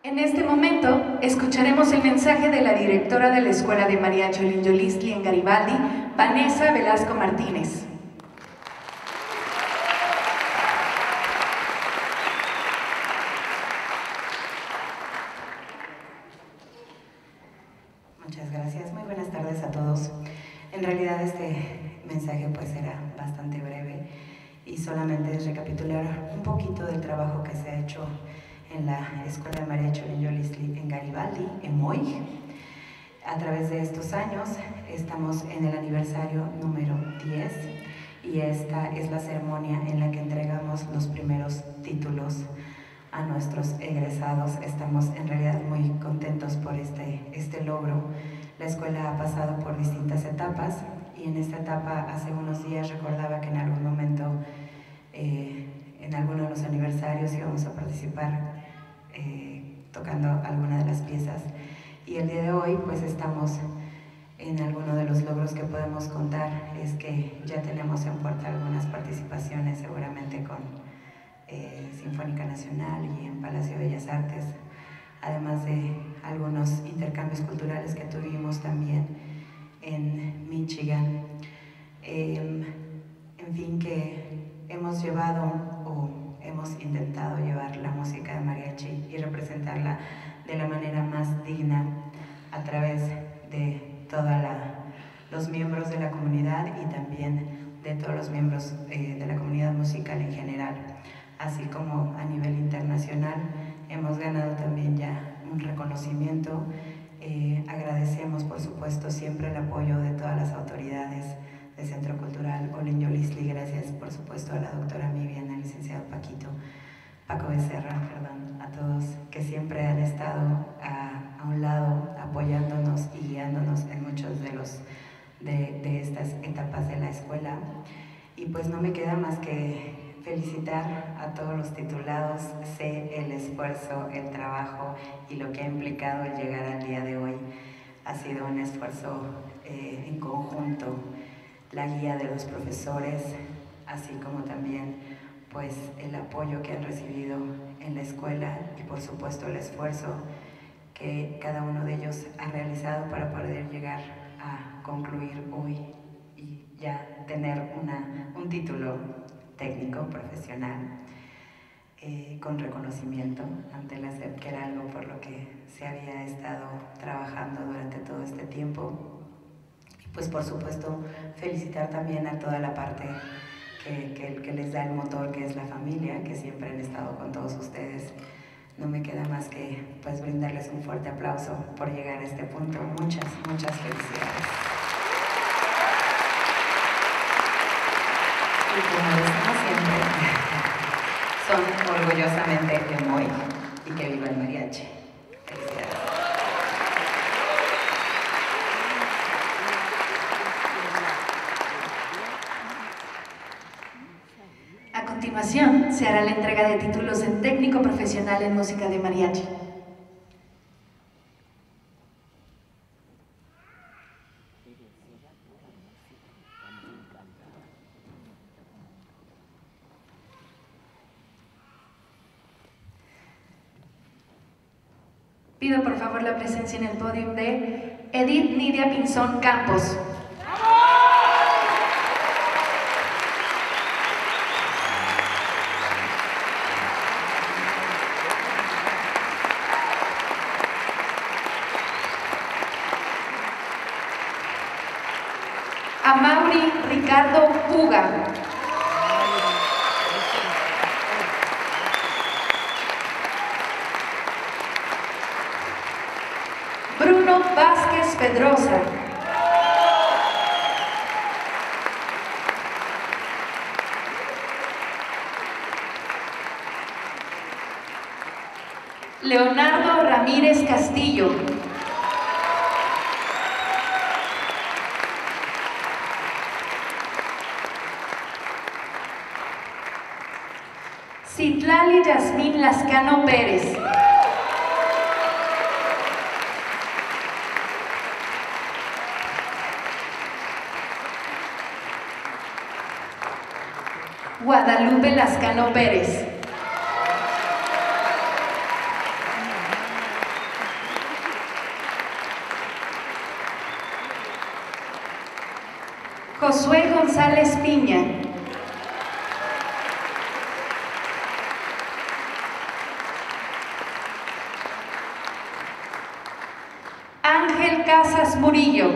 En este momento, escucharemos el mensaje de la directora de la Escuela de Mariachi Olinjolistli en Garibaldi, Vanessa Velasco Martínez. Muchas gracias, muy buenas tardes a todos. En realidad este mensaje pues será bastante breve y solamente es recapitular un poquito del trabajo que se ha hecho en la Escuela de Mariachi Olinjolistli en Garibaldi, en Moy. A través de estos años estamos en el aniversario número 10 y esta es la ceremonia en la que entregamos los primeros títulos a nuestros egresados. Estamos en realidad muy contentos por este logro. La escuela ha pasado por distintas etapas y en esta etapa hace unos días recordaba que en algún momento en alguno de los aniversarios íbamos a participar tocando alguna de las piezas, y el día de hoy pues estamos en alguno de los logros que podemos contar. Es que ya tenemos en puerta algunas participaciones seguramente con Sinfónica Nacional y en Palacio de Bellas Artes, además de algunos intercambios culturales que tuvimos también en Michigan. En fin, que hemos llevado o hemos intentado llevar la música de mariachi y representarla de la manera más digna a través de todos los miembros de la comunidad y también de todos los miembros de la comunidad musical en general, así como a nivel internacional. Hemos ganado también ya un reconocimiento. Agradecemos por supuesto siempre el apoyo de todas las autoridades del Centro Cultural Olinjolistli. Gracias por supuesto a la doctora Mivian, al licenciado Paco Becerra, a todos que siempre han estado a un lado apoyándonos y guiándonos en muchos de estas etapas de la escuela. Y pues no me queda más que felicitar a todos los titulados. Sé el esfuerzo, el trabajo y lo que ha implicado el llegar al día de hoy. Ha sido un esfuerzo en conjunto, la guía de los profesores, así como también pues el apoyo que han recibido en la escuela y por supuesto el esfuerzo que cada uno de ellos ha realizado para poder llegar a concluir hoy y ya tener un título técnico profesional con reconocimiento ante la SEP, que era algo por lo que se había estado trabajando durante todo este tiempo. Y pues por supuesto felicitar también a toda la parte que les da el motor, que es la familia, que siempre han estado con todos ustedes. No me queda más que pues brindarles un fuerte aplauso por llegar a este punto. Muchas felicidades. Y como decimos siempre, son orgullosamente de Moy y que viva el mariachi. Felicidades. A continuación, se hará la entrega de títulos en técnico profesional en música de mariachi. Pido por favor la presencia en el podio de Edith Nidia Pinzón Campos. Amaury Ricardo Puga. Bruno Vázquez Pedrosa. Leonardo Ramírez Castillo. Citlali Yasmín Lascano Pérez. Guadalupe Lascano Pérez. Josué González Piña. Ángel Casas Murillo.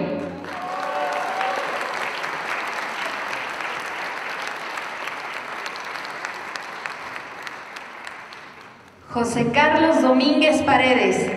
José Carlos Domínguez Paredes.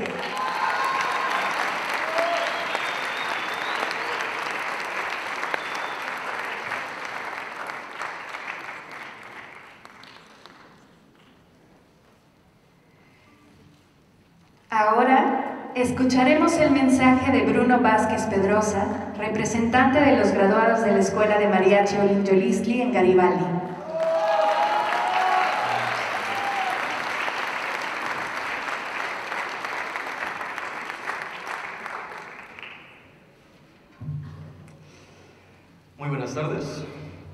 Ahora escucharemos el mensaje de Bruno Vázquez Pedrosa, representante de los graduados de la Escuela de Mariachi Olinjolistli en Garibaldi. Muy buenas tardes.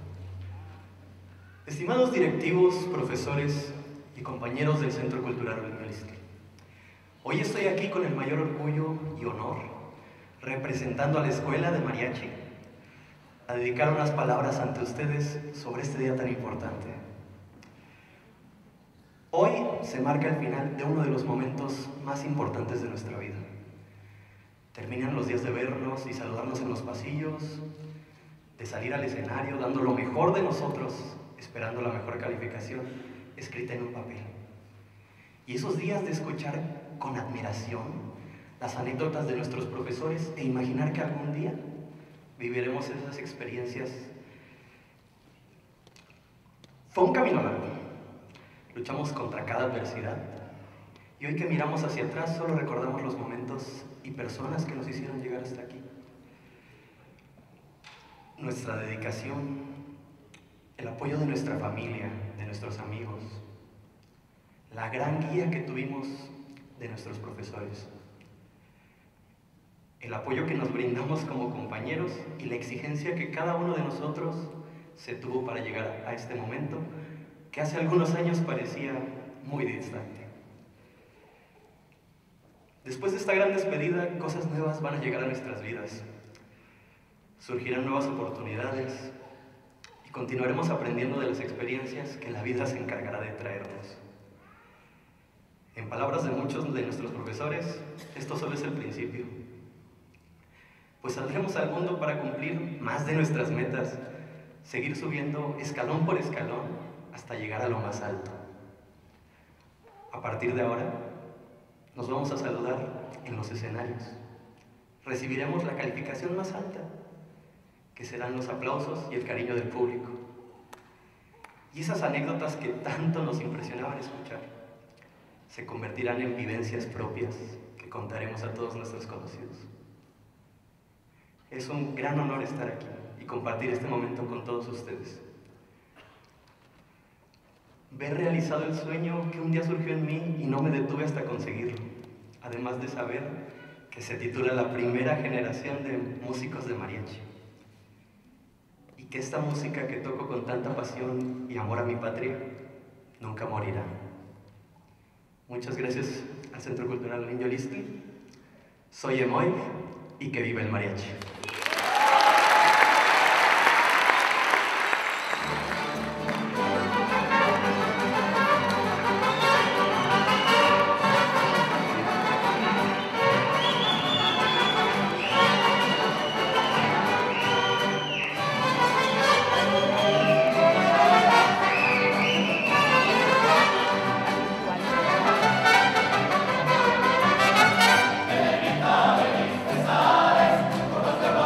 Estimados directivos, profesores y compañeros del Centro Cultural Olinjolistli. Hoy estoy aquí con el mayor orgullo y honor, representando a la Escuela de Mariachi, a dedicar unas palabras ante ustedes sobre este día tan importante. Hoy se marca el final de uno de los momentos más importantes de nuestra vida. Terminan los días de vernos y saludarnos en los pasillos, de salir al escenario dando lo mejor de nosotros, esperando la mejor calificación escrita en un papel. Y esos días de escuchar con admiración las anécdotas de nuestros profesores e imaginar que algún día viviremos esas experiencias. Fue un camino largo, luchamos contra cada adversidad y hoy que miramos hacia atrás solo recordamos los momentos y personas que nos hicieron llegar hasta aquí. Nuestra dedicación, el apoyo de nuestra familia, de nuestros amigos, la gran guía que tuvimos de nuestros profesores, el apoyo que nos brindamos como compañeros y la exigencia que cada uno de nosotros se tuvo para llegar a este momento que hace algunos años parecía muy distante. Después de esta gran despedida, cosas nuevas van a llegar a nuestras vidas. Surgirán nuevas oportunidades y continuaremos aprendiendo de las experiencias que la vida se encargará de traernos. En palabras de muchos de nuestros profesores, esto solo es el principio, pues saldremos al mundo para cumplir más de nuestras metas, seguir subiendo escalón por escalón hasta llegar a lo más alto. A partir de ahora, nos vamos a saludar en los escenarios. Recibiremos la calificación más alta, que serán los aplausos y el cariño del público. Y esas anécdotas que tanto nos impresionaban escuchar, se convertirán en vivencias propias que contaremos a todos nuestros conocidos. Es un gran honor estar aquí y compartir este momento con todos ustedes. Ver realizado el sueño que un día surgió en mí y no me detuve hasta conseguirlo, además de saber que se titula la primera generación de músicos de mariachi. Y que esta música que toco con tanta pasión y amor a mi patria nunca morirá. Muchas gracias al Centro Cultural Olinjolistli. Soy Emoy y que viva el mariachi. Con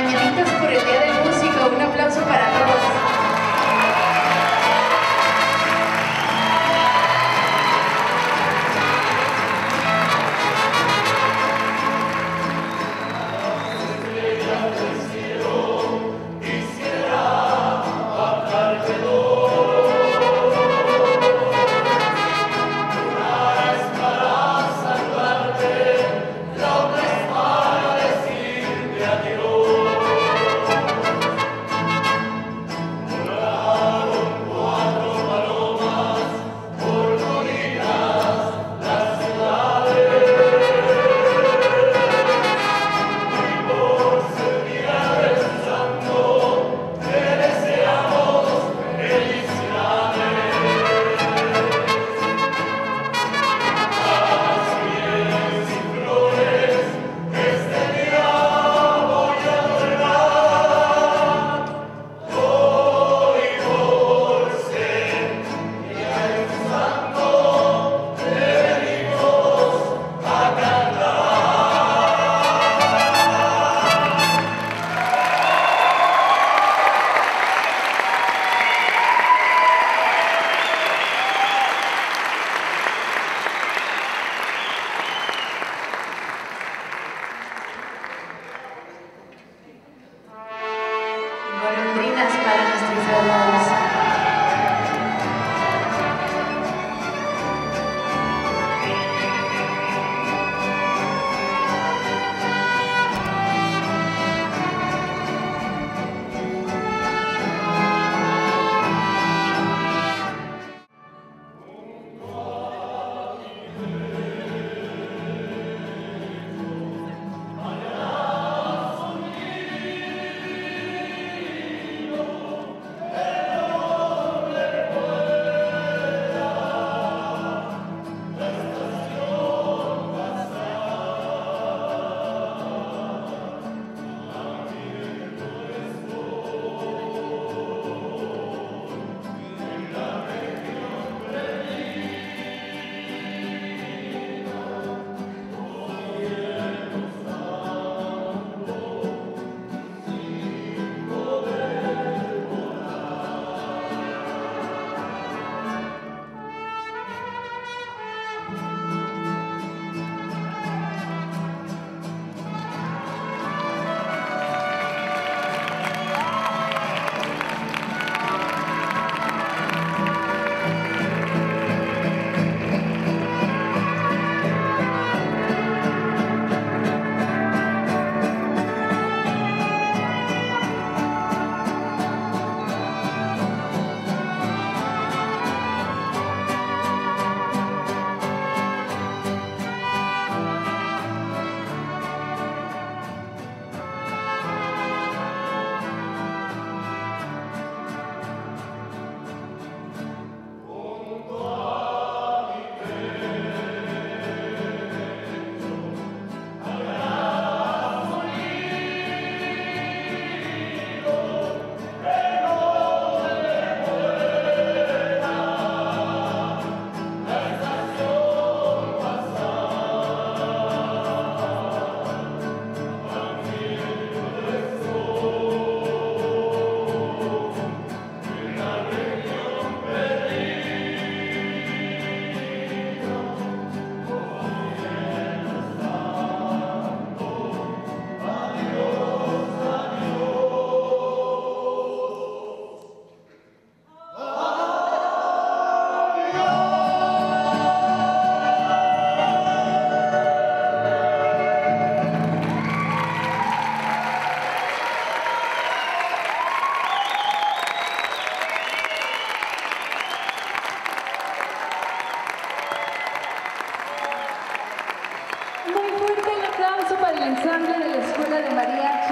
mañanitas por el Día del Músico. Un aplauso para todos. Golondrinas para nuestros graduados. Para el ensamble de la Escuela de Mariachi.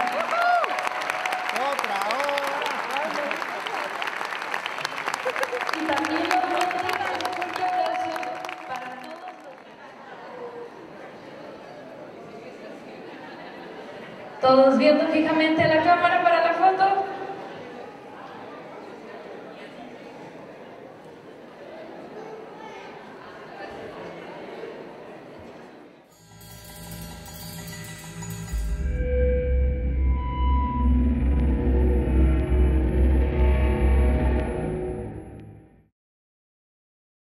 Y también un fuerte abrazo para todos. Todos viendo fijamente a la cámara para la